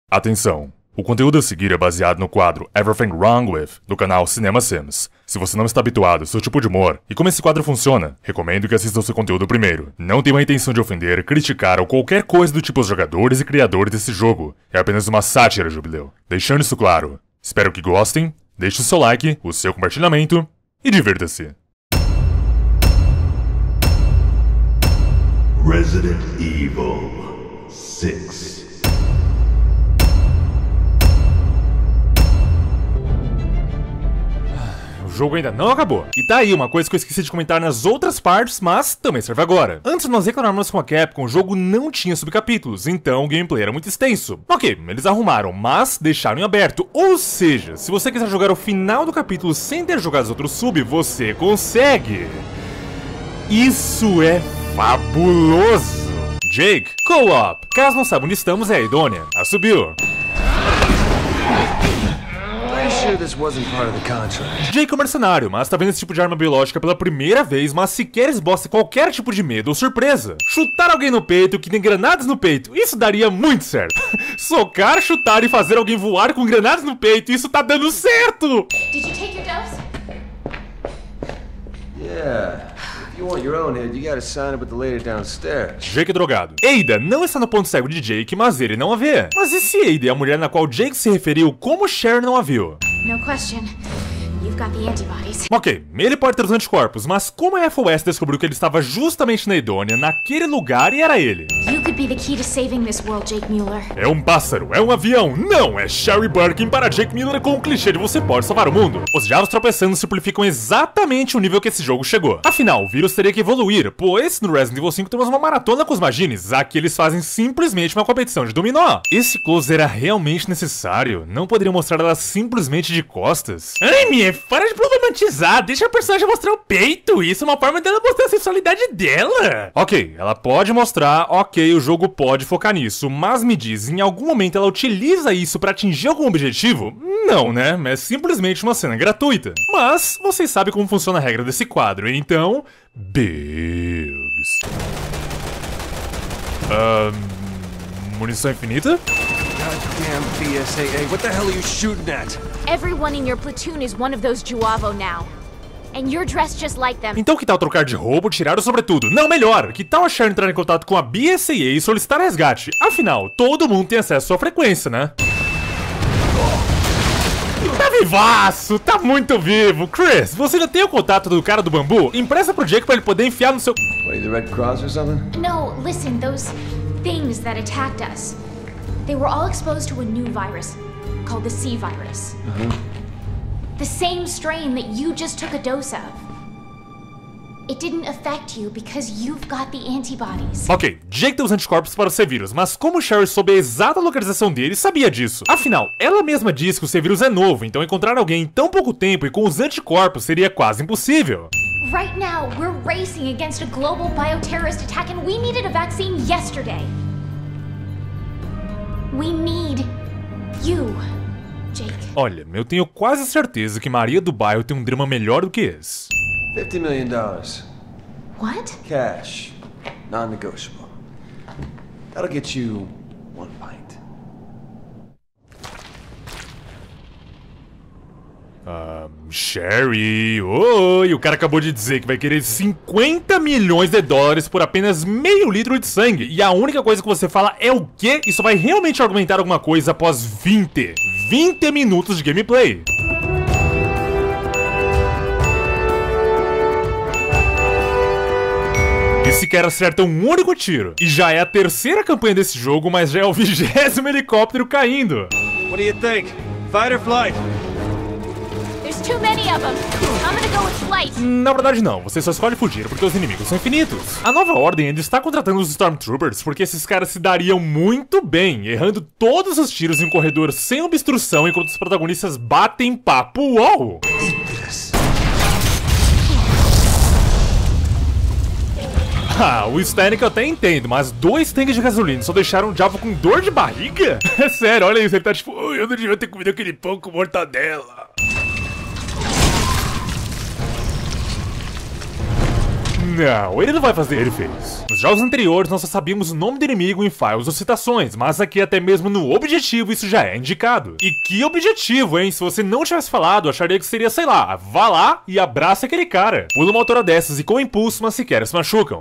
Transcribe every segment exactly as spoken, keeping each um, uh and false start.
Atenção! O conteúdo a seguir é baseado no quadro Everything Wrong With, do canal Cinema Sims. Se você não está habituado ao seu tipo de humor e como esse quadro funciona, recomendo que assista o seu conteúdo primeiro. Não tenho a intenção de ofender, criticar ou qualquer coisa do tipo os jogadores e criadores desse jogo. É apenas uma sátira, Jubileu. Deixando isso claro. Espero que gostem, deixe o seu like, o seu compartilhamento e divirta-se. Resident Evil seis. O jogo ainda não acabou. E tá aí uma coisa que eu esqueci de comentar nas outras partes, mas também serve agora. Antes de nós reclamarmos com a Capcom, o jogo não tinha subcapítulos, então o gameplay era muito extenso. Ok, eles arrumaram, mas deixaram em aberto. Ou seja, se você quiser jogar o final do capítulo sem ter jogado os outros sub, você consegue. Isso é fabuloso! Jake, Co-op. Caso não saiba onde estamos, é a Idônia. A subiu. Jake é um mercenário, mas tá vendo esse tipo de arma biológica pela primeira vez, mas sequer esboça qualquer tipo de medo ou surpresa. Chutar alguém no peito que tem granadas no peito, isso daria muito certo. Socar, chutar e fazer alguém voar com granadas no peito, isso tá dando certo! Did you take your dose? Yeah. If you want your own head, you gotta sign up with the lady downstairs. Jake é drogado. Ada não está no ponto cego de Jake, mas ele não a vê. Mas e se Ada é a mulher na qual Jake se referiu, como Sherry não a viu? No question. You've got the antibodies. Ok, ele pode ter os anticorpos, mas como a F O S descobriu que ele estava justamente na Idônia, naquele lugar, e era ele? You could be the key to saving this world, Jake Mueller. É um pássaro, é um avião, não, é Sherry Birkin para Jake Miller com o clichê de você pode salvar o mundo. Os diálogos tropeçando simplificam exatamente o nível que esse jogo chegou. Afinal, o vírus teria que evoluir, pois no Resident Evil cinco temos uma maratona com os Magines, aqui eles fazem simplesmente uma competição de dominó. Esse close era realmente necessário? Não poderiam mostrar ela simplesmente de costas? Ai, minha, para de problematizar, deixa a personagem mostrar o peito, isso é uma forma dela mostrar a sensualidade dela. Ok, ela pode mostrar, ok, o jogo pode focar nisso, mas me diz, em algum momento ela utiliza isso pra atingir algum objetivo? Não, né? É simplesmente uma cena gratuita. Mas vocês sabem como funciona a regra desse quadro, então... Bugs. Ahn... munição infinita? Goddamn B S A A, what the hell are you shooting at? Everyone in your platoon is one of those Juavo now. And you're dressed just like them. Então que tal trocar de roubo, tirar o sobretudo? Não, melhor, que tal a Sherry entrar em contato com a B S A A e solicitar resgate? Afinal, todo mundo tem acesso à frequência, né? Tá vivaço, tá muito vivo. Chris, você já tem o contato do cara do bambu? Empresta pro Jake pra ele poder enfiar no seu... What, are you the Red Cross or something? No, listen, those things that attacked us. They were all exposed to a new virus called the C virus. Uh-huh. The same strain that you just took a dose of. It didn't affect you because you've got the antibodies. Ok, Jake tem os anticorpos para o C-Vírus, mas como Sherry soube a exata localização dele, sabia disso. Afinal, ela mesma diz que o C-Vírus é novo, então encontrar alguém em tão pouco tempo e com os anticorpos seria quase impossível. Right now, we're racing against a global bioterrorist attack and we needed a vaccine yesterday. We need you, Jake. Olha, eu tenho quase certeza que Maria do Bairro tem um drama melhor do que esse. fifty million dollars. What? Cash. Non-negotiable. That'll get you one pint. Um, Sherry, oi, o cara acabou de dizer que vai querer cinquenta milhões de dólares por apenas meio litro de sangue. E a única coisa que você fala é o quê? Isso vai realmente argumentar alguma coisa após vinte, vinte minutos de gameplay. Esse cara acerta um único tiro. E já é a terceira campanha desse jogo, mas já é o vigésimo helicóptero caindo. What do you think? Fight or flight? There's too many of them. I'm gonna go with flight. Na verdade não, você só escolhe fugir porque os inimigos são infinitos. A nova ordem ainda está contratando os Stormtroopers porque esses caras se dariam muito bem, errando todos os tiros em um corredor sem obstrução enquanto os protagonistas batem papo. Uou! Ah, o Stanek eu até entendo, mas dois tanques de gasolina só deixaram o Javo com dor de barriga? É sério, olha isso, ele tá tipo, eu não devia ter comido aquele pão com mortadela. Não, ele não vai fazer, ele fez. Nos jogos anteriores nós só sabíamos o nome do inimigo em files ou citações, mas aqui até mesmo no objetivo isso já é indicado. E que objetivo, hein? Se você não tivesse falado, eu acharia que seria, sei lá, vá lá e abraça aquele cara. Pula uma altura dessas e com impulso, mas sequer se machucam.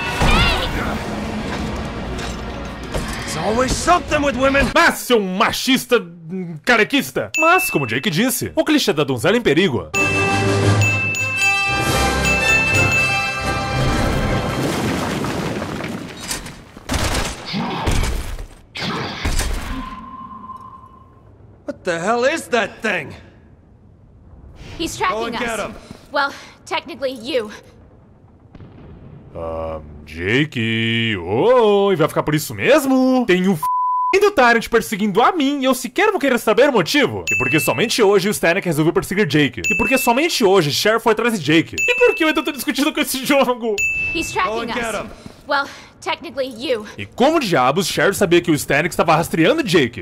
Mas, seu machista carequista! Mas, como Jake disse, o clichê da donzela em perigo. What the hell is that thing? He's tracking Go and us. get him. Well, technically you. Ah, Jake... Oi, vai ficar por isso mesmo? Tem um f... do Tyrant perseguindo a mim e eu sequer vou querer saber o motivo. E porque somente hoje o Stanek resolveu perseguir Jake. E porque somente hoje Cher foi atrás de Jake. E por que eu ainda tô discutindo com esse jogo? He's tracking us. Well, technically you. E como diabos Cher sabia que o Stanek estava rastreando Jake?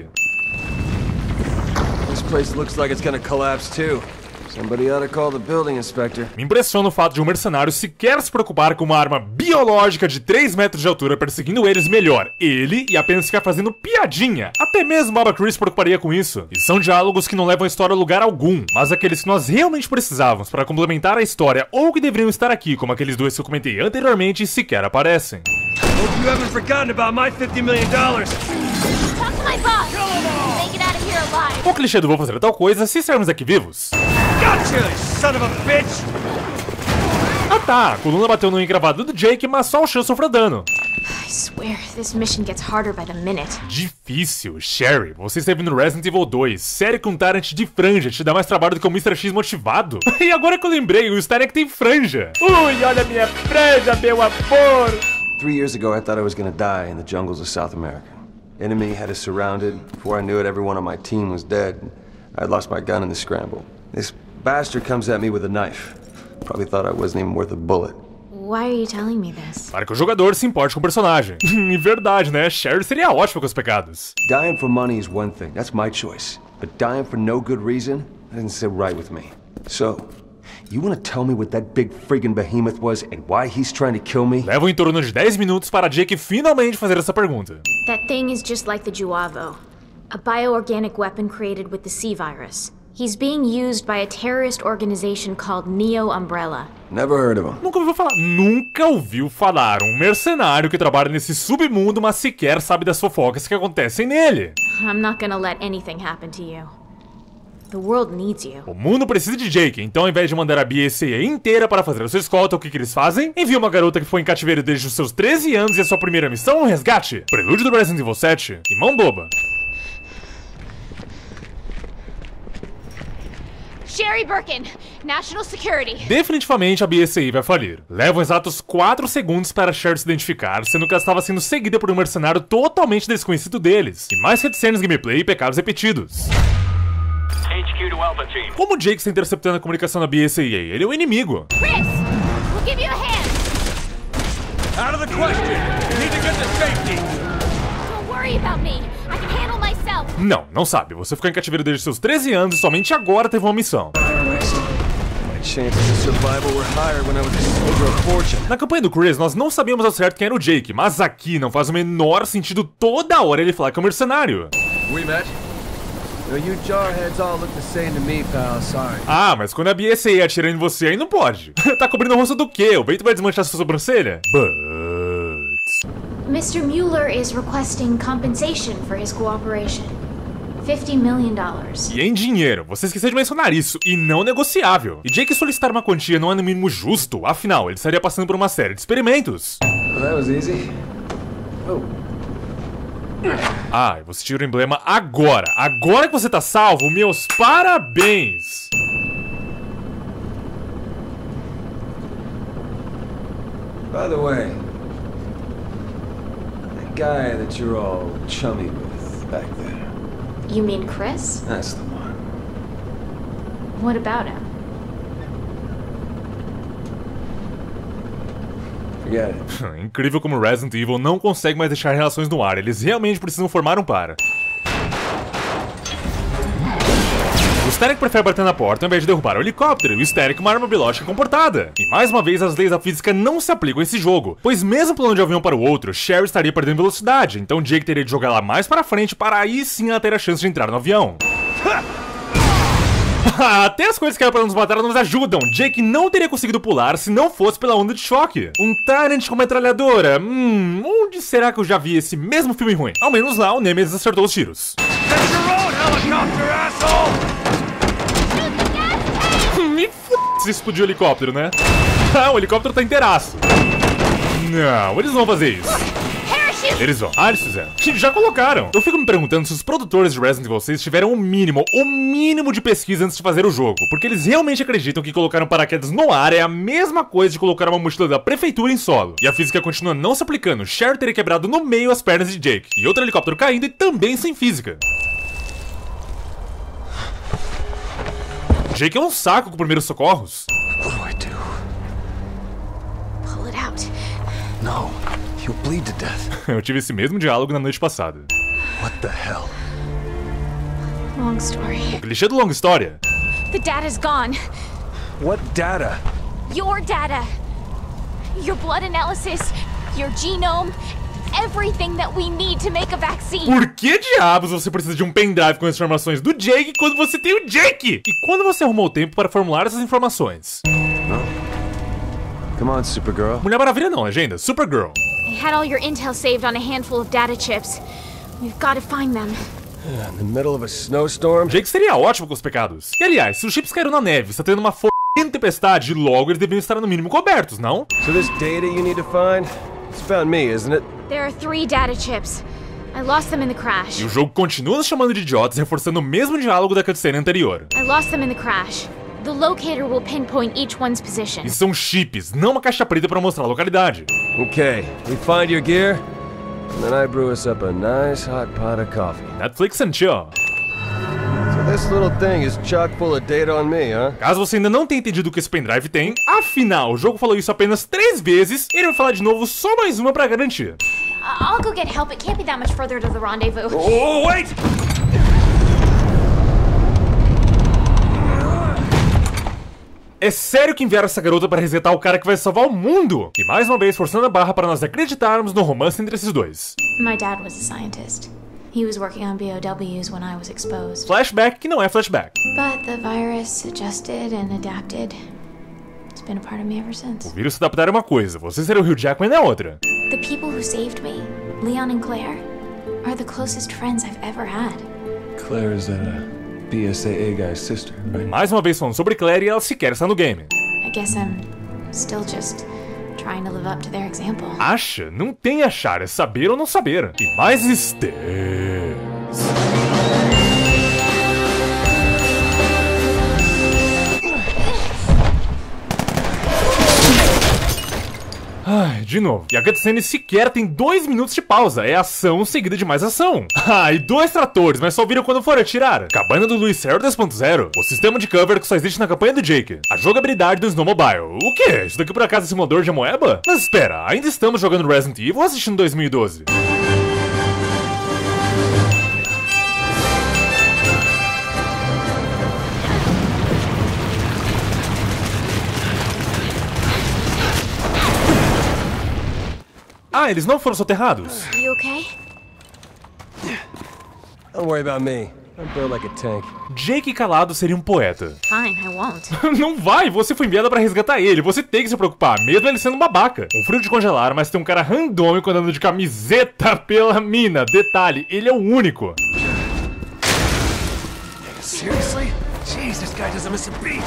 This place looks like it's gonna collapse too. Somebody ought to call the building inspector. Me impressiona o fato de um mercenário sequer se preocupar com uma arma biológica de três metros de altura perseguindo eles melhor. Ele e apenas ficar fazendo piadinha. Até mesmo Baba Chris se preocuparia com isso. E são diálogos que não levam a história a lugar algum, mas aqueles que nós realmente precisávamos para complementar a história ou que deveriam estar aqui, como aqueles dois que eu comentei anteriormente, sequer aparecem. Hope you haven't forgotten about my fifty million dollars. Talk to my boss. Make it out of here alive. O clichê do vou fazer tal coisa se sairmos daqui vivos. Gotcha, son of a bitch! Ah tá, a coluna bateu no encravado do Jake, mas só o chão sofreu dano. I swear, this mission gets harder by the minute. Difícil, Sherry. Você esteve no Resident Evil dois. Série com Tyrant de franja te dá mais trabalho do que o mister X motivado. E agora que eu lembrei, o Stanek tem franja. Ui, olha a minha franja, meu amor! Three years ago, I thought I was gonna die in the jungles of South America. Enemy had us surrounded. Before I knew it, everyone on my team was dead. I'd lost my gun in the scramble. This bastard comes at me with a knife. Probably thought I wasn't even worth a bullet. Why are you telling me this? Para que o jogador se importe com o personagem. Em verdade, né? Sherry seria ótima com os pecados. Dying for money is one thing. That's my choice. But dying for no good reason, that doesn't sit right with me. So, you wanna tell me what that big friggin' behemoth was and why he's trying to kill me? Leva em torno de dez minutos para Jake finalmente fazer essa pergunta. That thing is just like the Juavo, a bioorganic weapon created with the C virus. He's being used by a terrorist organization called Neo Umbrella. Never heard of him. Nunca ouviu falar. Nunca ouviu falar. Um mercenário que trabalha nesse submundo, mas sequer sabe das fofocas que acontecem nele. I'm not gonna let anything happen to you. The world needs you. O mundo precisa de Jake, então ao invés de mandar a B S A inteira para fazer a sua escolta, o que, que eles fazem? Envia uma garota que foi em cativeiro desde os seus treze anos e a sua primeira missão é um resgate. Prelúdio do Resident Evil sete e mão boba. Sherry Birkin, National Security. Definitivamente a B S A vai falir. Levam exatos quatro segundos para Sherry se identificar, sendo que ela estava sendo seguida por um mercenário totalmente desconhecido deles. E mais cutscenes, gameplay e pecados repetidos. H Q to Alpha Team. Como o Jake está interceptando a comunicação da B S A? Ele é o inimigo. Chris, we'll give you a hand. Out of the question! You need to get to safety! Don't worry about me. I can handle myself. Não, não sabe. Você ficou em cativeiro desde seus treze anos e somente agora teve uma missão. My chances of survival were higher when I was a soldier of fortune. Na campanha do Chris, nós não sabíamos ao certo quem era o Jake, mas aqui não faz o menor sentido toda hora ele falar que é um mercenário. We met? No, you jarheads all look the same to me, pal. Sorry. Ah, mas quando a B S A atira em você, aí não pode. Tá cobrindo o rosto do quê? O vento vai desmanchar sua sobrancelha? But... Mister Mueller is requesting compensation for his cooperation. fifty million dollars. E em dinheiro, você esqueceu de mencionar isso, e não negociável. E Jake solicitar uma quantia não é no mínimo justo, afinal, ele estaria passando por uma série de experimentos. Well, that was easy. Oh. Ah, e você tira o emblema agora. Agora que você tá salvo, meus parabéns! By the way, that guy that you're all chummy with back there. You mean Chris? That's the one. What about him? Forget it. Incrível como Resident Evil não consegue mais deixar relações no ar. Eles realmente precisam formar um par. O Stanek prefere bater na porta ao invés de derrubar o helicóptero, e o Stanek uma arma biológica comportada. E mais uma vez, as leis da física não se aplicam a esse jogo, pois mesmo pulando de um avião para o outro, Sherry estaria perdendo velocidade, então Jake teria de jogar ela mais para frente para aí sim ela ter a chance de entrar no avião. Até as coisas que eram pra nos matar nos ajudam. Jake não teria conseguido pular se não fosse pela onda de choque. Um Tyrant com metralhadora. Hum, onde será que eu já vi esse mesmo filme ruim? Ao menos lá o Nemesis acertou os tiros. Me f*** se explodiu o helicóptero, né? Ah, o helicóptero tá inteiraço. Não, eles não vão fazer isso. Eles vão. Ah, eles fizeram. Já colocaram. Eu fico me perguntando se os produtores de Resident Evil seis tiveram o mínimo, o mínimo de pesquisa antes de fazer o jogo. Porque eles realmente acreditam que colocar um paraquedas no ar é a mesma coisa de colocar uma mochila da prefeitura em solo. E a física continua não se aplicando. Sherry teria quebrado no meio as pernas de Jake. E outro helicóptero caindo e também sem física. Jake é um saco com primeiros socorros. What do I do? Pull it out. No. You'll bleed to death. Eu tive esse mesmo diálogo na noite passada. What the hell? Long story. O clichê do longa história. The data's gone. What data? Your data. Your blood analysis. Your genome. Everything that we need to make a vaccine. Por que diabos você precisa de um pendrive com as informações do Jake quando você tem o Jake? E quando você arrumou tempo para formular essas informações? No. Come on, Supergirl. Mulher Maravilha não, legenda. Supergirl. I had all your intel saved on a handful of data chips. We've got to find them. In the middle of a snowstorm? Jake seria ótimo com os pecados. E aliás, se os chips caíram na neve, está tendo uma f***ing tempestade, logo eles deveriam estar no mínimo cobertos, não? So this data you need to find? It's about me, isn't it? There are three data chips. I lost them in the crash. E o jogo continua nos chamando de idiotas, reforçando o mesmo diálogo da cutscene anterior. I lost them in the crash. The locator will pinpoint each one's position. E são chips, não uma caixa preta para mostrar a localidade. Okay, we find your gear, and then I brew us up a nice hot pot of coffee. Netflix and chill. So this little thing is chock full of data on me, huh? Caso você ainda não tenha entendido o que esse pendrive tem, afinal, o jogo falou isso apenas três vezes, e ele vai falar de novo só mais uma pra garantir. I'll go get help. It can't be that much further to the rendezvous. Oh, wait! É sério que enviaram essa garota para resetar o cara que vai salvar o mundo? E mais uma vez forçando a barra para nós acreditarmos no romance entre esses dois. My dad was a scientist. He was working on B O Ws when I was exposed. Flashback que não é flashback. But the virus adjusted and adapted. It's been a part of me ever since. O vírus se adaptar é uma coisa, você ser o Hugh Jackman é outra. The people who saved me, Leon and Claire, are the closest friends I've ever had. Claire is that a B S A A guy's sister, right? Mais uma vez falando sobre Claire e ela sequer está no game. I guess I'm still just trying to live up to their example. Acha? Não tem achar, é saber ou não saber. E mais stairs. Ai, de novo. E a cutscene sequer tem dois minutos de pausa. É ação seguida de mais ação. Ah, e dois tratores, mas só viram quando for atirar. Cabana do Luiz Serra dois ponto zero. O sistema de cover que só existe na campanha do Jake. A jogabilidade do Snowmobile. O quê? Isso daqui por acaso é simulador de amoeba? Mas espera, ainda estamos jogando Resident Evil ou assistindo dois mil e doze? Ah, eles não foram soterrados? You okay? Don't worry about me. I'm built like a tank. Jake calado seria um poeta. Fine, I won't. Não vai, você foi enviada pra resgatar ele. Você tem que se preocupar, mesmo ele sendo um babaca. Um frio de congelar, mas tem um cara randômico andando de camiseta pela mina. Detalhe, ele é o único. Seriously? Jeez, this guy doesn't miss a beat.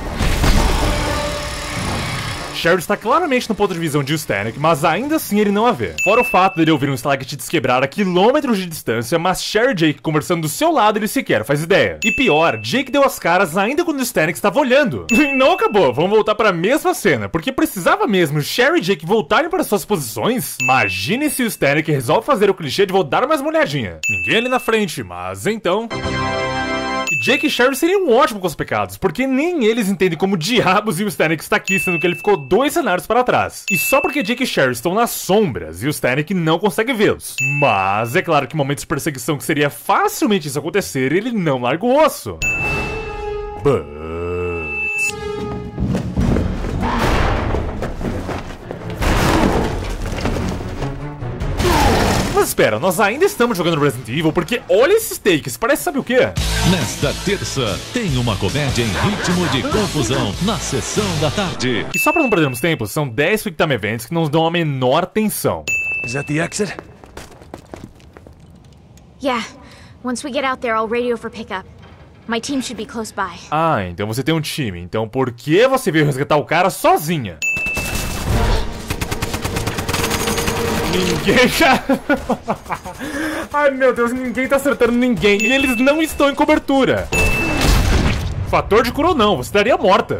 Sherry está claramente no ponto de visão de Stanek, mas ainda assim ele não a vê. Fora o fato dele ouvir um estalactite quebrar a quilômetros de distância, mas Sherry e Jake conversando do seu lado ele sequer faz ideia. E pior, Jake deu as caras ainda quando o Stanek estava olhando. E não acabou, vamos voltar para a mesma cena, porque precisava mesmo Sherry e Jake voltarem para suas posições? Imagine se o Stanek resolve fazer o clichê de vou dar mais uma olhadinha. Ninguém ali na frente, mas então... Jake e Sherry seriam ótimos com os pecados, porque nem eles entendem como diabos e o Stanek está aqui, sendo que ele ficou dois cenários para trás. E só porque Jake e Sherry estão nas sombras e o Stanek não consegue vê-los. Mas é claro que em momentos de perseguição que seria facilmente isso acontecer, ele não larga o osso. Buds. Mas espera, nós ainda estamos jogando Resident Evil porque olha esses takes, parece sabe o quê? Nesta terça, tem uma comédia em ritmo de confusão na sessão da tarde. E só pra não perdermos tempo, são dez Quick Time Events que não nos dão a menor atenção. Is that the exit? Yeah. Once we get out there, I'll radio for pickup. My team should be close by. Ah, então você tem um time. Então por que você veio resgatar o cara sozinha? Ninguém... Ai meu Deus, ninguém tá acertando ninguém. E eles não estão em cobertura. Fator de cura ou não, você estaria morta.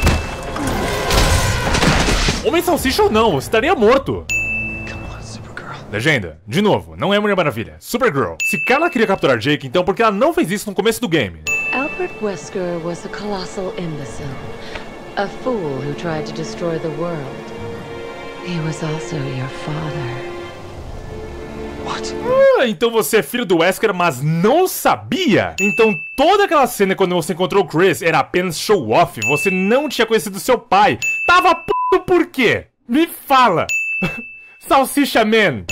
Homem salsicha ou não, você estaria morto. Legenda, de novo, não é Mulher Maravilha, Supergirl. Se Carla queria capturar Jake, então por que ela não fez isso no começo do game? Albert Wesker was a colossal imbecile. A fool who tried to destroy the world. He was also your father. What? Ah, então você é filho do Wesker, mas não sabia? Então toda aquela cena quando você encontrou o Chris era apenas show-off. Você não tinha conhecido seu pai. Tava p*** por quê? Me fala! Salsicha Man!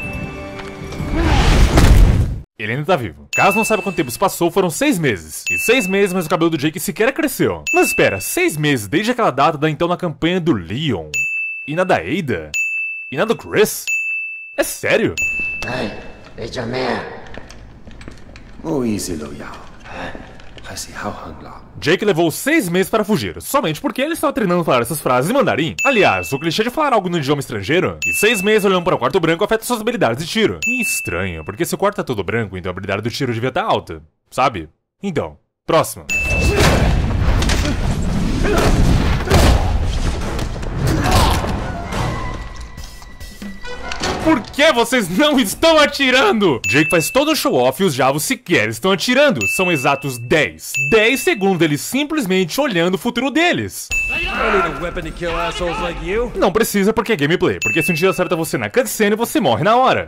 Ele ainda tá vivo. Caso não saiba quanto tempo se passou, foram seis meses. E seis meses, mas o cabelo do Jake sequer cresceu. Mas espera, seis meses desde aquela data dá então na campanha do Leon. E na da Ada? E na do Chris? É sério? Hey, it's your man. Oh, easy, Lo Yao. I see how hung lao. Jake levou seis meses para fugir, somente porque ele estava treinando falar essas frases em mandarim. Aliás, o clichê de falar algo no idioma estrangeiro, e seis meses olhando para o quarto branco afeta suas habilidades de tiro. E estranho, porque se o quarto tá todo branco, então a habilidade do tiro devia estar alta, sabe? Então, próximo. Por que vocês não estão atirando? Jake faz todo o show-off e os Javos sequer estão atirando. São exatos dez. dez segundos deles simplesmente olhando o futuro deles. Não precisa porque é gameplay, porque se um tiro acerta você na cutscene, você morre na hora.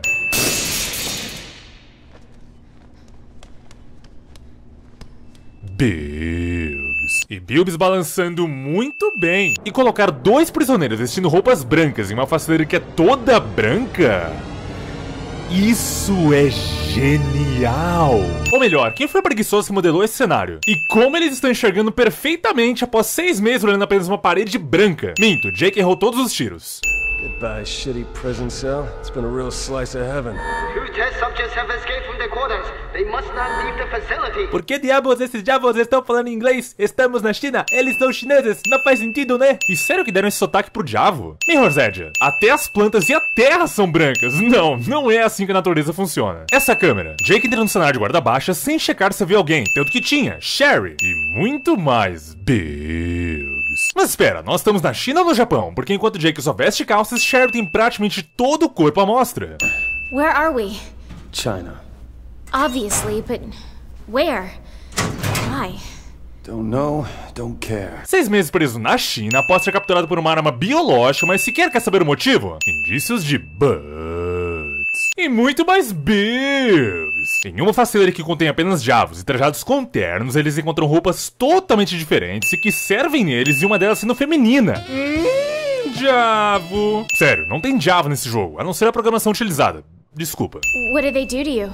Bilbs. E Bilbs balançando muito bem. E colocar dois prisioneiros vestindo roupas brancas em uma faceira que é toda branca? Isso é genial! Ou melhor, quem foi o preguiçoso que modelou esse cenário? E como eles estão enxergando perfeitamente após seis meses olhando apenas uma parede branca? Minto, Jake errou todos os tiros. Goodbye, shitty prison cell. It's been a real slice of heaven. Two test subjects have escaped from their quarters. They must not leave the facility. Por que diabos esses Javos estão falando inglês? Estamos na China, eles são chineses, não faz sentido, né? E sério que deram esse sotaque pro Javo? Mirror Zedja, até as plantas e a terra são brancas. Não, não é assim que a natureza funciona. Essa câmera, Jake entra no cenário de guarda baixa sem checar se viu alguém, tanto que tinha Sherry e muito mais Bilbs. Mas espera, nós estamos na China ou no Japão? Porque enquanto Jake só veste calças, Sherry tem praticamente todo o corpo à mostra. Where are we? China. Obviously, but where? Why? Don't know, don't care. Seis meses preso na China após ser capturado por uma arma biológica, mas sequer quer saber o motivo? Indícios de Buds. E muito mais Bilbs. Em uma facilidade que contém apenas Javos e trajados com ternos, eles encontram roupas totalmente diferentes e que servem neles, e uma delas sendo feminina. Hum, Javo. Sério, não tem Javo nesse jogo, a não ser a programação utilizada. Desculpa. What did they do to you?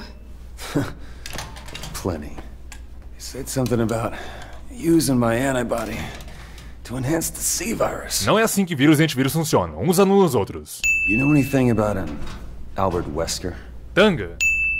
Plenty. He said something about using my antibody to enhance the C virus. Não é assim que vírus e antivírus funcionam, uns anulam os outros. You know anything about an Albert Wesker? Tanga.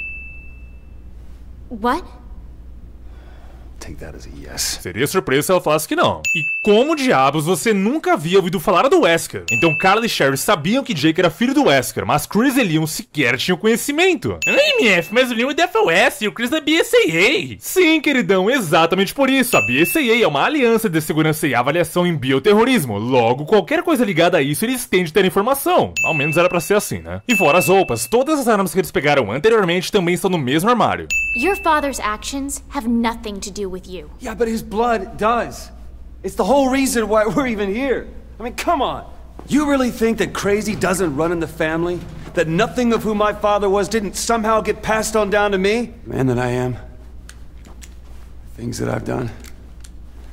What? Take that as a yes. Seria surpresa se ela falasse que não. E como diabos você nunca havia ouvido falar do Wesker? Então Carla e Sherry sabiam que Jake era filho do Wesker, mas Chris e Leon sequer tinham conhecimento. M F, mas o Leon é da F O S e o Chris é B S A A. Sim, queridão, exatamente por isso. A B S A A é uma aliança de segurança e avaliação em bioterrorismo. Logo, qualquer coisa ligada a isso eles têm de ter informação. Ao menos era pra ser assim, né? E fora as roupas, todas as armas que eles pegaram anteriormente também estão no mesmo armário. Your father's actions have nothing to do with you. Yeah, but his blood does. It's the whole reason why we're even here. I mean, come on. You really think that crazy doesn't run in the family? That nothing of who my father was didn't somehow get passed on down to me? Man that I am. Things that I've done.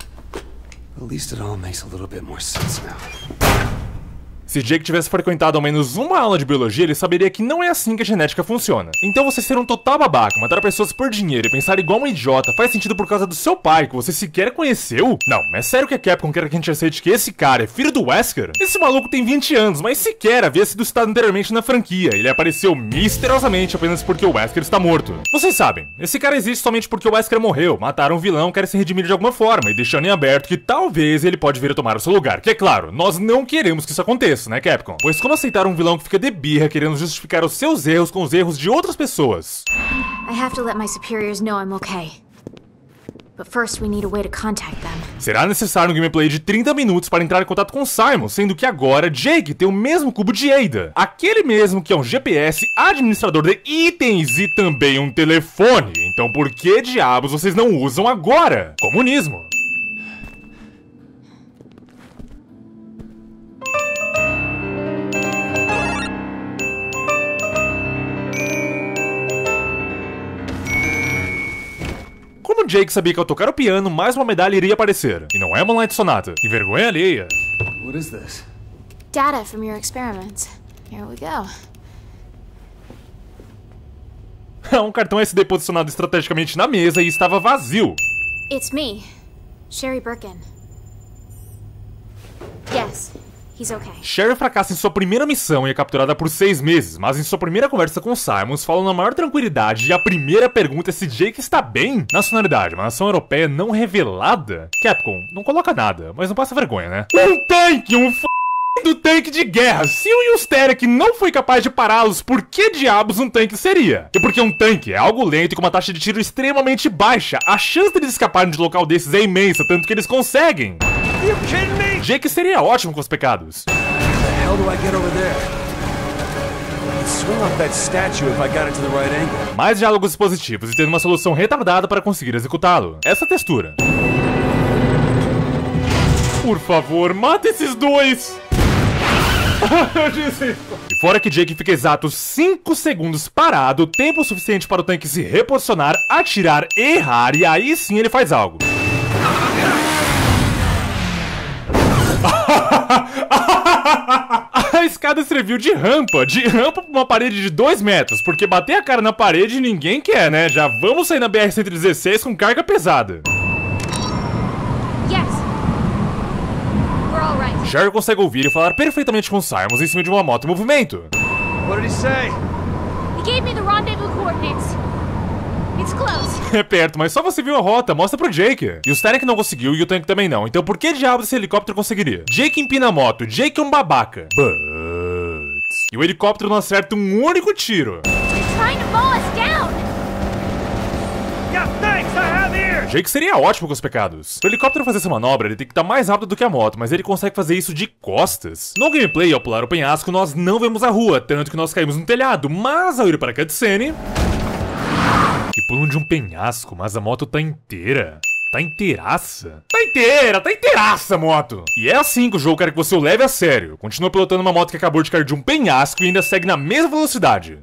At least it all makes a little bit more sense now. Se Jake tivesse frequentado ao menos uma aula de biologia, ele saberia que não é assim que a genética funciona. Então você ser um total babaca, matar pessoas por dinheiro e pensar igual um idiota faz sentido por causa do seu pai, que você sequer conheceu? Não, é sério que a Capcom quer que a gente aceite que esse cara é filho do Wesker? Esse maluco tem vinte anos, mas sequer havia sido citado anteriormente na franquia. Ele apareceu misteriosamente apenas porque o Wesker está morto. Vocês sabem, esse cara existe somente porque o Wesker morreu, mataram um vilão, quer se redimir de alguma forma, e deixando em aberto que talvez ele pode vir a tomar o seu lugar. Que é claro, nós não queremos que isso aconteça, né, Capcom? Pois como aceitar um vilão que fica de birra querendo justificar os seus erros com os erros de outras pessoas? I have to let my superiors know I'm okay. But first we need a way to contact them. Será necessário um gameplay de trinta minutos para entrar em contato com Simon, sendo que agora Jake tem o mesmo cubo de Ada. Aquele mesmo que é um G P S, administrador de itens e também um telefone. Então por que diabos vocês não usam agora? Comunismo. Como Jake sabia que ao tocar o piano, mais uma medalha iria aparecer. E não é Moonlight Sonata. Que vergonha alheia. What is this? Data from your experiments. Here we go. Um cartão S D posicionado estrategicamente na mesa e estava vazio. It's me, Sherry Birkin. Yes, he's okay. Sherry fracassa em sua primeira missão e é capturada por seis meses, mas em sua primeira conversa com Simons falam na maior tranquilidade e a primeira pergunta é se Jake está bem. Nacionalidade, uma nação europeia não revelada? Capcom, não coloca nada, mas não passa vergonha, né? Um tanque, um f... do tanque de guerra. Se o Yusteric não foi capaz de pará-los, por que diabos um tanque seria? E porque um tanque é algo lento e com uma taxa de tiro extremamente baixa, a chance deles escaparem de local desses é imensa, tanto que eles conseguem. Jake seria ótimo com os pecados. Mais diálogos positivos e tendo uma solução retardada para conseguir executá-lo. Essa textura. Por favor, mata esses dois! E fora que Jake fica exatos cinco segundos parado, tempo suficiente para o tanque se reposicionar, atirar, errar e aí sim ele faz algo. A escada serviu de rampa, de rampa pra uma parede de dois metros, porque bater a cara na parede ninguém quer, né? Já vamos sair na B R cento e dezesseis com carga pesada. Yes. We're all right. Sherry consegue ouvir e falar perfeitamente com Simons em cima de uma moto em movimento. What did he say? He gave me the rendezvous coordinates. It's close. É perto, mas só você viu a rota, mostra pro Jake. E o Stanek não conseguiu e o tanque também não, então por que diabos esse helicóptero conseguiria? Jake empina a moto, Jake é um babaca. But... E o helicóptero não acerta um único tiro. Trying to mow us down. Yeah, thanks, I have ears. Jake seria ótimo com os pecados. Para o helicóptero fazer essa manobra, ele tem que estar mais rápido do que a moto, mas ele consegue fazer isso de costas. No gameplay, ao pular o penhasco, nós não vemos a rua, tanto que nós caímos no telhado, mas ao ir para a cutscene... Que pulam de um penhasco, mas a moto tá inteira. Tá inteiraça. Tá inteira, tá inteiraça a moto. E é assim que o jogo quer que você o leve a sério. Continua pilotando uma moto que acabou de cair de um penhasco e ainda segue na mesma velocidade.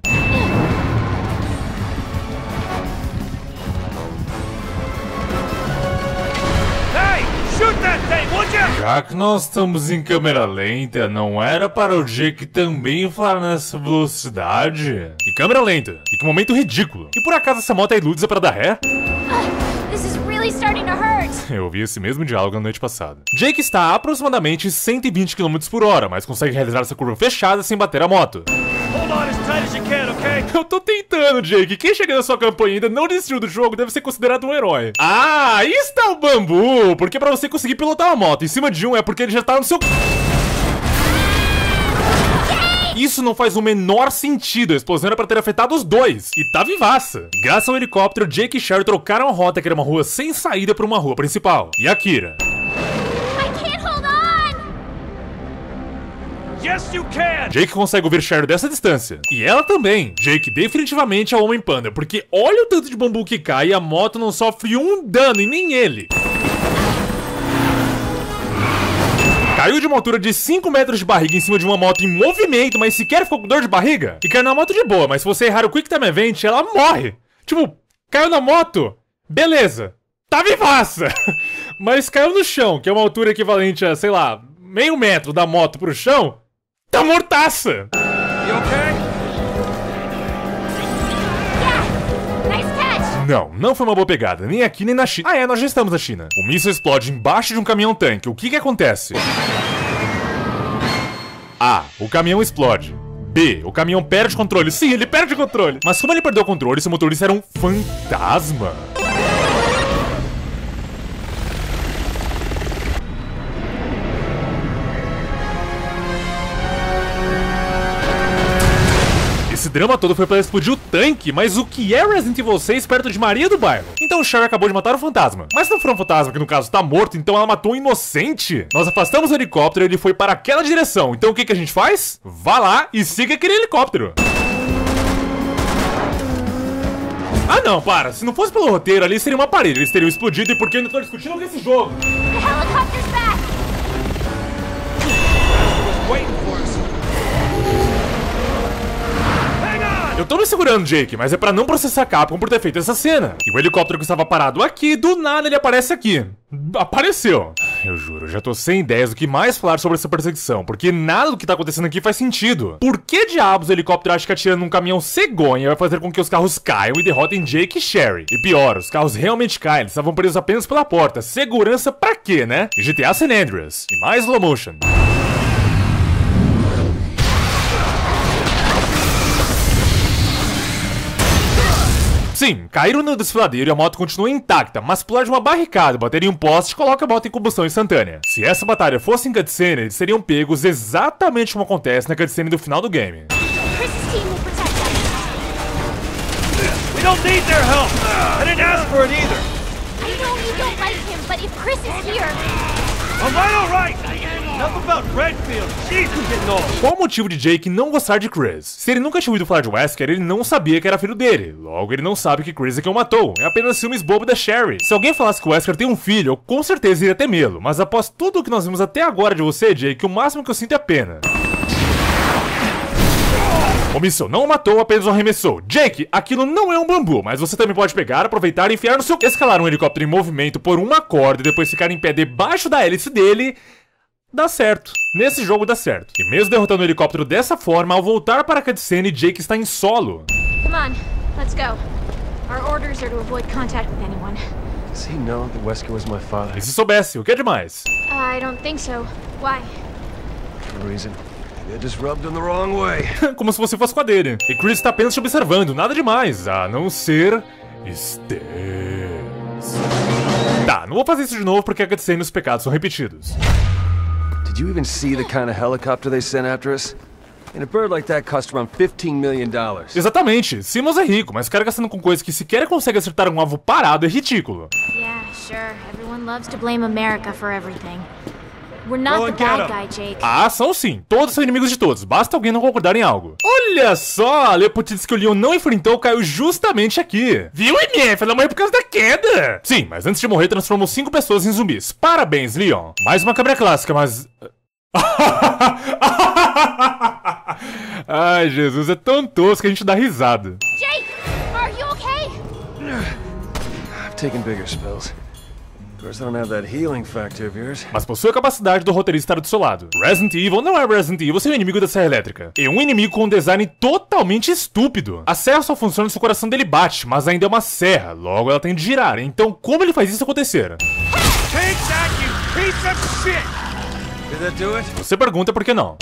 Hey, shoot that thing, would you? Já que nós estamos em câmera lenta, não era para o Jake também falar nessa velocidade? E câmera lenta. E que momento ridículo. E por acaso essa moto é ilusa para dar ré? Uh, this is really starting to hurt. Eu ouvi esse mesmo diálogo na noite passada. Jake está a aproximadamente cento e vinte quilômetros por hora, mas consegue realizar essa curva fechada sem bater a moto. Hold on as tight as you can, okay? Eu tô tentando, Jake. Quem chega na sua campanha e ainda não desistiu do jogo deve ser considerado um herói. Ah, aí está o bambu. Porque pra você conseguir pilotar uma moto em cima de um é porque ele já tá no seu... Isso não faz o menor sentido, a explosão era pra ter afetado os dois. E tá vivaça. E graças ao helicóptero, Jake e Sherry trocaram a rota, que era uma rua sem saída, por uma rua principal. E a Kira? I can't hold on. Yes, you can. Jake consegue ouvir Sherry dessa distância. E ela também. Jake definitivamente é o Homem-Panda, porque olha o tanto de bambu que cai e a moto não sofre um dano, e nem ele. Caiu de uma altura de cinco metros de barriga em cima de uma moto em movimento, mas sequer ficou com dor de barriga? E caiu na moto de boa, mas se você errar o Quick Time Event, ela morre. Tipo, caiu na moto, beleza, tá vivaça. mas caiu no chão, que é uma altura equivalente a, sei lá, meio metro da moto pro chão, tá mortaça. You okay? Yeah! Nice catch! Não, não foi uma boa pegada, nem aqui nem na China. Ah é, nós já estamos na China. O míssil explode embaixo de um caminhão-tanque. O que que acontece? A. O caminhão explode. B. O caminhão perde o controle. Sim, ele perde o controle. Mas como ele perdeu o controle, seu motorista era um fantasma. Esse drama todo foi pra explodir o tanque, mas o que é Resident Evil seis perto de Maria do Bairro? Então o Sherry acabou de matar o fantasma. Mas não foi um fantasma que no caso tá morto, então ela matou um inocente. Nós afastamos o helicóptero e ele foi para aquela direção. Então o que que a gente faz? Vá lá e siga aquele helicóptero. Ah não, para. Se não fosse pelo roteiro ali, seria uma parede. Eles teriam explodido e por que eu ainda tô discutindo desse jogo? The helicopter's back! Eu tô me segurando, Jake, mas é pra não processar a Capcom por ter feito essa cena. E o helicóptero que estava parado aqui, do nada ele aparece aqui. Apareceu. Eu juro, eu já tô sem ideias do que mais falar sobre essa perseguição, porque nada do que tá acontecendo aqui faz sentido. Por que diabos o helicóptero acha que atirando num caminhão cegonha vai fazer com que os carros caiam e derrotem Jake e Sherry? E pior, os carros realmente caem, eles estavam presos apenas pela porta. Segurança pra quê, né? E G T A San Andreas. E mais slow motion. Sim, caíram no desfiladeiro e a moto continua intacta, mas pular de uma barricada e bater em um poste coloca a moto em combustão instantânea. Se essa batalha fosse em cutscene, eles seriam pegos exatamente como acontece na cutscene do final do game. Chris's team will protect us. We don't need their help! I didn't ask for it either! I know you don't like him, but if Chris is here... Alright, alright! Enough about Redfield! Jeez, we're getting old! Qual o motivo de Jake não gostar de Chris? Se ele nunca tinha ouvido falar de Wesker, ele não sabia que era filho dele. Logo, ele não sabe que Chris é quem o matou. É apenas ciúmes bobo da Sherry. Se alguém falasse que o Wesker tem um filho, eu com certeza iria temê-lo. Mas após tudo o que nós vimos até agora de você, Jake, o máximo que eu sinto é pena. O míssil não o matou, apenas o arremessou. Jake, aquilo não é um bambu, mas você também pode pegar, aproveitar e enfiar no seu... Escalar um helicóptero em movimento por uma corda e depois ficar em pé debaixo da hélice dele... Dá certo. Nesse jogo dá certo. E mesmo derrotando o helicóptero dessa forma, ao voltar para a cutscene, Jake está em solo. Come on, let's go. Our orders are to avoid contact with anyone. Does he know that Wesker was my father? E se soubesse, o que é demais? I don't think so. Why? For a reason. They just rubbed him the wrong way. Como se você fosse com a dele. E Chris está apenas te observando, nada demais, a não ser... Stairs. Tá, não vou fazer isso de novo porque a cutscene e os pecados são repetidos. Did you even see the kind of helicopter they sent after us? And a bird like that cost around fifteen million dollars. Exatamente. Simmons é rico, mas ficar gastando com coisas que sequer consegue acertar um alvo parado é ridículo. Yeah, sure. Everyone loves to blame America for everything. We're not the bad guy, Jake. Ah, são sim. Todos são inimigos de todos. Basta alguém não concordar em algo. Olha só, a Leopold disse que o Leon não enfrentou caiu justamente aqui. Viu, M F? Ela morreu por causa da queda. Sim, mas antes de morrer transformou cinco pessoas em zumbis. Parabéns, Leon. Mais uma câmera clássica, mas... Ai, Jesus, é tão tosco que a gente dá risada. Jake, are you okay? I've taken bigger spells. Of course, I don't have that healing factor of yours. Mas possui a capacidade do roteirista estar do seu lado. Resident Evil não é Resident Evil sem o inimigo da serra elétrica. É um inimigo com um design totalmente estúpido. A serra só funciona se o coração dele bate, mas ainda é uma serra, logo ela tem de girar. Então como ele faz isso acontecer? Take that, you piece of shit! Did that do it? Você pergunta por que não.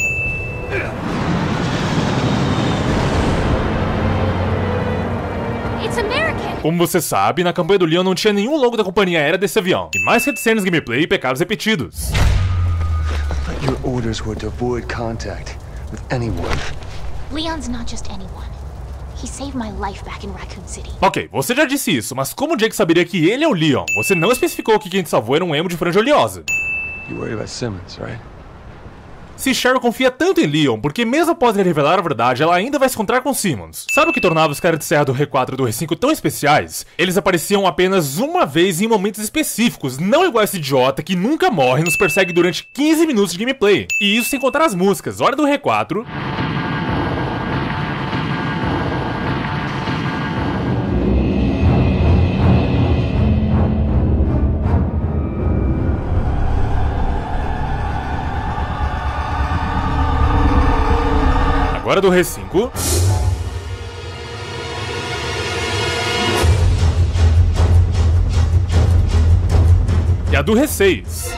It's American. Como você sabe, na campanha do Leon não tinha nenhum logo da companhia aérea desse avião. E mais cutscenes, gameplay e pecados repetidos. But your orders were to avoid contact with anyone. Leon's not just anyone. He saved my life back in Raccoon City. Ok, você já disse isso, mas como o Jake saberia que ele é o Leon? Você não especificou que quem te salvou era um emo de franja oleosa. You worry about Simmons, right? Se Sherry confia tanto em Leon, porque mesmo após ele revelar a verdade, ela ainda vai se encontrar com Simmons. Sabe o que tornava os caras de serra do R quatro e do R cinco tão especiais? Eles apareciam apenas uma vez em momentos específicos, não igual esse idiota que nunca morre e nos persegue durante quinze minutos de gameplay. E isso sem contar as músicas. Olha do R quatro... Agora do R cinco. E a do R seis.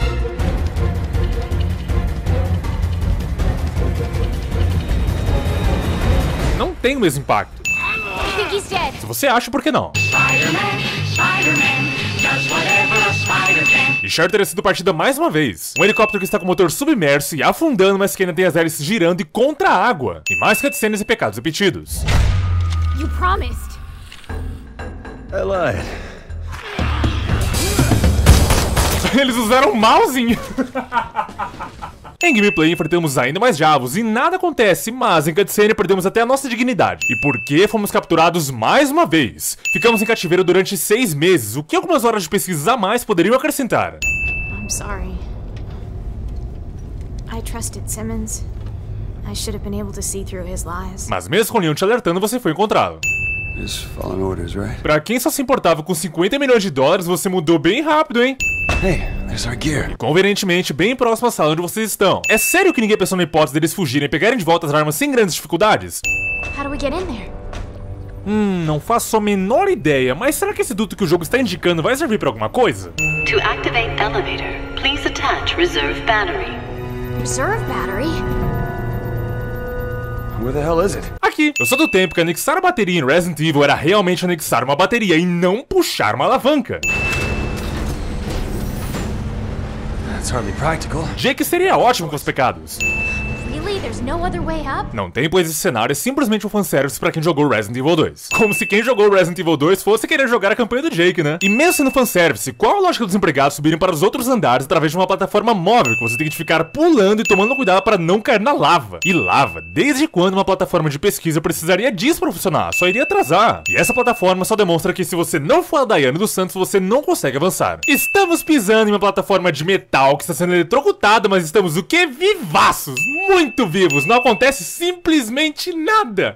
Não tem o mesmo impacto. Se você acha, por que não? E Cher teria sido partida mais uma vez. Um helicóptero que está com o motor submerso e afundando, mas que ainda tem as hélices girando e contra a água. E mais cutscenes e pecados repetidos. You promised. I lied. Eles usaram o mouse. Em gameplay enfrentamos ainda mais Javos e nada acontece, mas em cutscene perdemos até a nossa dignidade. E por que fomos capturados mais uma vez? Ficamos em cativeiro durante seis meses, o que algumas horas de pesquisa a mais poderiam acrescentar. I'm sorry. I trusted Simmons. I should have been able to see through his lies. Mas mesmo com o Leon te alertando, você foi encontrado. Just following orders, right? Pra quem só se importava com cinquenta milhões de dólares, você mudou bem rápido, hein? Hey, there's our gear. E convenientemente, bem próximo à sala onde vocês estão. É sério que ninguém pensou na hipótese deles fugirem e pegarem de volta as armas sem grandes dificuldades? How do we get in there? Hum, não faço a menor ideia, mas será que esse duto que o jogo está indicando vai servir pra alguma coisa? To activate elevator, please attach reserve battery. Reserve battery? Where the hell is it? Aqui, eu sou do tempo que anexar a bateria em Resident Evil era realmente anexar uma bateria e não puxar uma alavanca. That's hardly practical. Jake seria ótimo com os pecados. Really? There's no other way up? Não tem, pois esse cenário é simplesmente um fanservice pra quem jogou Resident Evil dois. Como se quem jogou Resident Evil dois fosse querer jogar a campanha do Jake, né? E mesmo sendo fanservice, qual a lógica dos empregados subirem para os outros andares através de uma plataforma móvel que você tem que ficar pulando e tomando cuidado para não cair na lava? E lava, desde quando uma plataforma de pesquisa precisaria disso pra funcionar? Só iria atrasar. E essa plataforma só demonstra que se você não for a Daiane dos Santos, você não consegue avançar. Estamos pisando em uma plataforma de metal que está sendo eletrocutada, mas estamos o quê? Vivaços! Muito vivos! Não acontece simplesmente nada!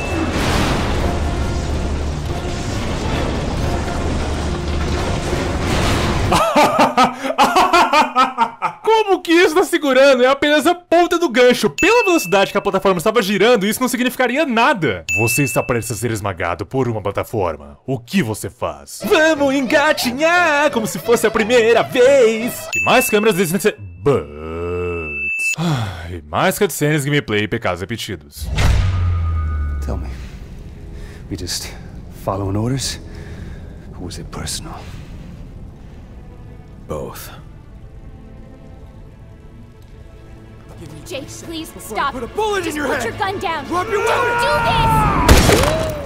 Como que isso tá segurando? É apenas a ponta do gancho. Pela velocidade que a plataforma estava girando, isso não significaria nada. Você está prestes a ser esmagado por uma plataforma. O que você faz? Vamos engatinhar como se fosse a primeira vez. E mais câmeras desse... But... E mais cutscenes, gameplay e pecados repetidos. Tell me, we just following orders? Or was it personal? Both. Jake, please stop. Put a bullet Just in your put head. your gun down. Drop your Don't weapon. do this!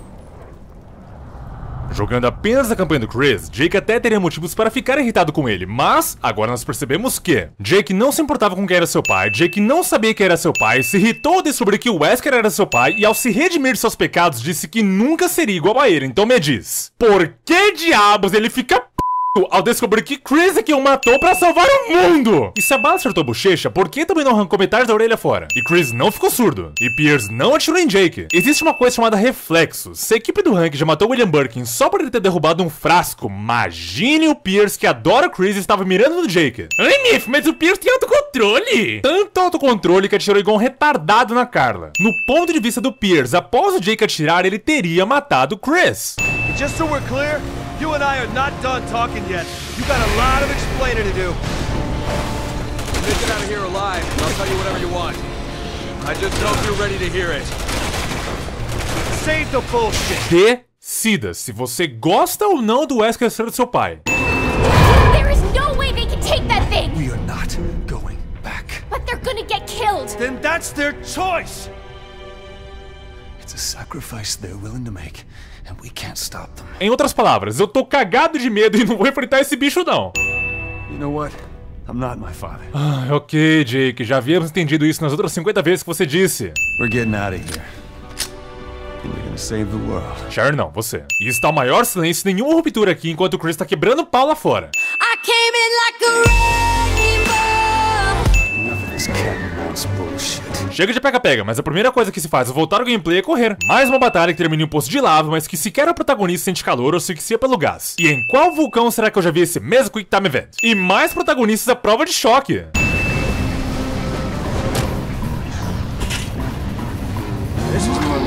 Jogando apenas a campanha do Chris, Jake até teria motivos para ficar irritado com ele, mas agora nós percebemos que Jake não se importava com quem era seu pai, Jake não sabia quem era seu pai, se irritou ao descobrir que o Wesker era seu pai e ao se redimir de seus pecados disse que nunca seria igual a ele. Então me diz, por que diabos ele fica p... ao descobrir que Chris é quem o matou pra salvar o mundo? E se a bala acertou a bochecha, por que também não arrancou metade da orelha fora? E Chris não ficou surdo. E Pierce não atirou em Jake. Existe uma coisa chamada reflexos. Se a equipe do Hank já matou William Birkin só por ele ter derrubado um frasco, imagine o Pierce que adora Chris e estava mirando no Jake. Ai, Miff, mas o Pierce tem autocontrole. Tanto autocontrole que atirou igual um retardado na Carla. No ponto de vista do Pierce, após o Jake atirar, ele teria matado Chris. Just so we're clear, you and I are not done talking yet. You got a lot of explaining to do. Make it out of here alive, and I'll tell you whatever you want. I just hope you're ready to hear it. Save the bullshit. Decida se você gosta ou não do Wesker ser do seu pai. There is no way they can take that thing! We are not going back. But they're gonna get killed! Then that's their choice! It's a sacrifice they're willing to make, and we can't stop them. Em outras palavras, eu tô cagado de medo e não vou enfrentar esse bicho não. You know what? I'm not my father. Ah, ok, Jake, já havíamos entendido isso nas outras cinquenta vezes que você disse. We're getting out of here. And you're gonna save the world. Sharon, não, você. E está o maior silêncio, nenhuma ruptura aqui, enquanto o Chris tá quebrando o pau lá fora. I came in like a rainbow. Enough of this cat and mouse bullshit. Chega de pega-pega, mas a primeira coisa que se faz ao voltar ao gameplay é correr. Mais uma batalha que termina em um poço de lava, mas que sequer o protagonista sente calor ou se asfixia pelo gás. E em qual vulcão será que eu já vi esse mesmo Quick Time Event? E mais protagonistas à prova de choque.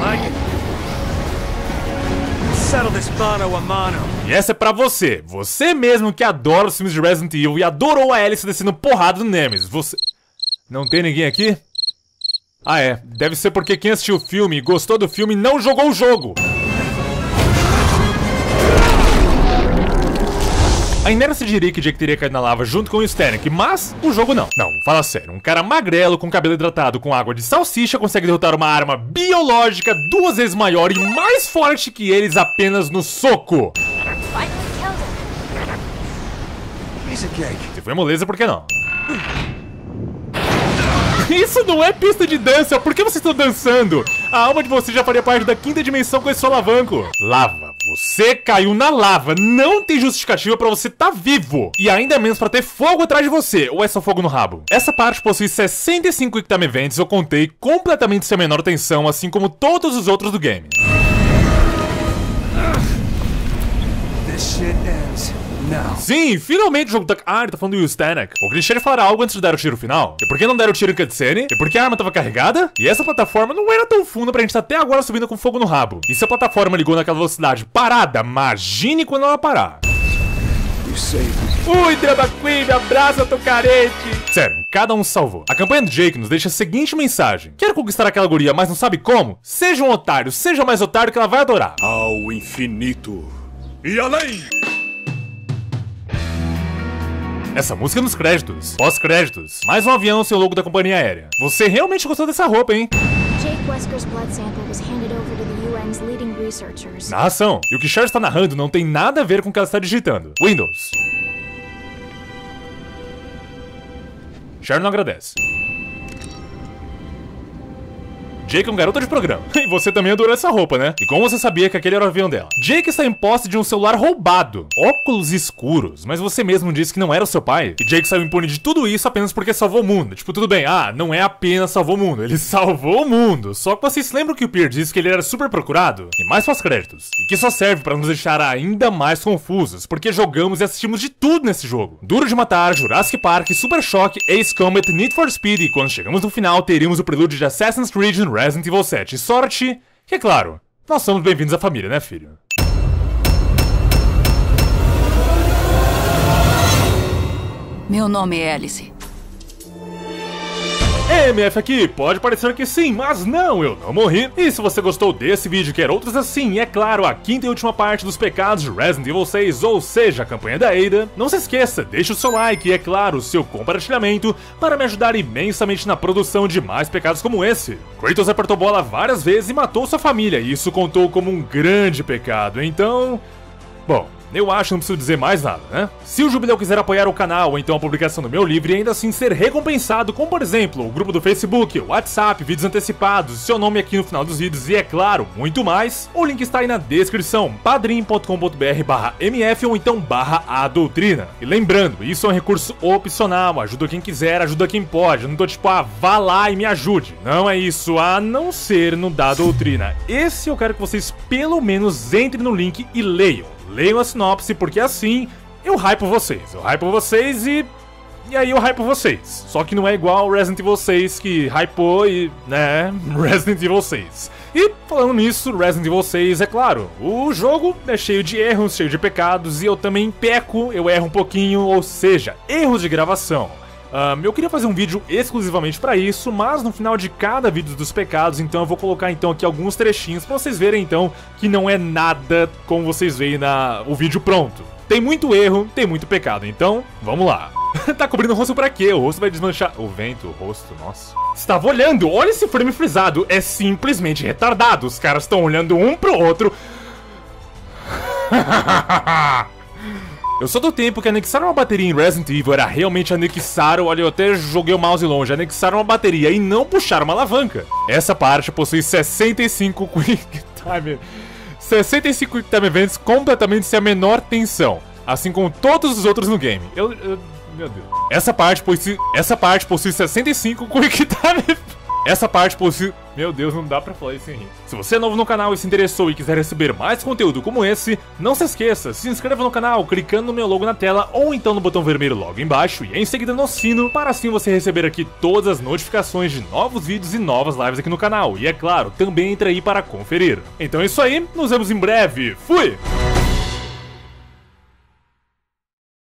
like it. Settle this mano a mano. E essa é pra você, você mesmo que adora os filmes de Resident Evil e adorou a Alice descendo porrada no Nemesis. Você... Não tem ninguém aqui? Ah é, deve ser porque quem assistiu o filme e gostou do filme não jogou o jogo. Ainda se diria que Jake teria caído na lava junto com o Stanek, mas o jogo não. Não, fala sério, um cara magrelo com cabelo hidratado com água de salsicha consegue derrotar uma arma biológica duas vezes maior e mais forte que eles apenas no soco. Se foi moleza, por que não? Isso não é pista de dança, por que vocês estão dançando? A alma de vocês já faria parte da quinta dimensão com esse solavanco. Lava, você caiu na lava, não tem justificativa pra você tá vivo. E ainda menos pra ter fogo atrás de você, ou é só fogo no rabo? Essa parte possui sessenta e cinco Quick Time Events, eu contei, completamente sem a menor tensão, assim como todos os outros do game. This shit ends. Não. Sim, finalmente o jogo tá... Ah, ele tá falando do Will Stanek. O Christian falará algo antes de dar o tiro final. E por que não deram o tiro em cutscene? E por que a arma tava carregada? E essa plataforma não era tão funda pra gente estar até agora subindo com fogo no rabo. E se a plataforma ligou naquela velocidade parada, imagine quando ela parar. Ui, Drama Queen, me abraça, tô carente. Sério, cada um salvou. A campanha do Jake nos deixa a seguinte mensagem: quer conquistar aquela guria, mas não sabe como? Seja um otário, seja mais otário que ela vai adorar. Ao infinito e além. Essa música nos créditos, pós-créditos, mais um avião sem o logo da companhia aérea. Você realmente gostou dessa roupa, hein? Jake Wesker's blood sample was handed over to the U N's leading researchers. Narração. E o que Cher está narrando não tem nada a ver com o que ela está digitando. Windows. Cher não agradece. Jake é um garoto de programa. E você também adorou essa roupa, né? E como você sabia que aquele era o avião dela? Jake está em posse de um celular roubado, óculos escuros, mas você mesmo disse que não era o seu pai. E Jake saiu impune de tudo isso apenas porque salvou o mundo. Tipo, tudo bem, ah, não é apenas salvou o mundo, ele salvou o mundo. Só que vocês lembram que o Pierre disse que ele era super procurado? E mais pós-créditos. E que só serve pra nos deixar ainda mais confusos, porque jogamos e assistimos de tudo nesse jogo. Duro de Matar, Jurassic Park, Super Shock, Ace Combat, Need for Speed, e quando chegamos no final teríamos o prelúdio de Assassin's Creed no Resident Evil sete. Sorte que, é claro, nós somos bem-vindos à família, né, filho? Meu nome é Alice. M F aqui, pode parecer que sim, mas não, eu não morri. E se você gostou desse vídeo e quer outros assim, e é claro, a quinta e última parte dos pecados de Resident Evil seis, ou seja, a campanha da Ada, não se esqueça, deixe o seu like e, é claro, o seu compartilhamento para me ajudar imensamente na produção de mais pecados como esse. Kratos apertou bola várias vezes e matou sua família, e isso contou como um grande pecado, então... Bom... Eu acho que não preciso dizer mais nada, né? Se o Jubileu quiser apoiar o canal ou então a publicação do meu livro e ainda assim ser recompensado com, por exemplo, o grupo do Facebook, o WhatsApp, vídeos antecipados, seu nome aqui no final dos vídeos e, é claro, muito mais, o link está aí na descrição, padrim ponto com ponto br barra M F ou então barra a doutrina. E lembrando, isso é um recurso opcional, ajuda quem quiser, ajuda quem pode, eu não tô tipo, ah, vá lá e me ajude. Não é isso, a não ser no da doutrina. Esse eu quero que vocês pelo menos entrem no link e leiam. Leiam a sinopse, porque assim eu hypo vocês. Eu hypo vocês e... E aí eu hypo vocês. Só que não é igual Resident Evil seis, que hypou e... né... Resident Evil seis. E falando nisso, Resident Evil seis, é claro, o jogo é cheio de erros, cheio de pecados, e eu também peco, eu erro um pouquinho, ou seja, erros de gravação. Um, eu queria fazer um vídeo exclusivamente pra isso, mas no final de cada vídeo dos pecados, então eu vou colocar então aqui alguns trechinhos pra vocês verem então que não é nada como vocês veem na o vídeo pronto. Tem muito erro, tem muito pecado, então vamos lá. Tá cobrindo o rosto pra quê? O rosto vai desmanchar... O vento, o rosto, nossa. Estava olhando, olha esse frame frisado, é simplesmente retardado, os caras estão olhando um pro outro. Eu sou do tempo que anexar uma bateria em Resident Evil era realmente anexar, olha, eu até joguei o mouse longe, anexar uma bateria e não puxar uma alavanca. Essa parte possui sessenta e cinco Quick Time... sessenta e cinco Quick Time Events completamente sem a menor tensão, assim como todos os outros no game. Eu... eu meu Deus. Essa parte possui... Essa parte possui sessenta e cinco Quick Time... Essa parte possui... Meu Deus, não dá pra falar isso sem rir. Se você é novo no canal e se interessou e quiser receber mais conteúdo como esse, não se esqueça, se inscreva no canal clicando no meu logo na tela ou então no botão vermelho logo embaixo e em seguida no sino, para assim você receber aqui todas as notificações de novos vídeos e novas lives aqui no canal. E é claro, também entra aí para conferir. Então é isso aí, nos vemos em breve. Fui!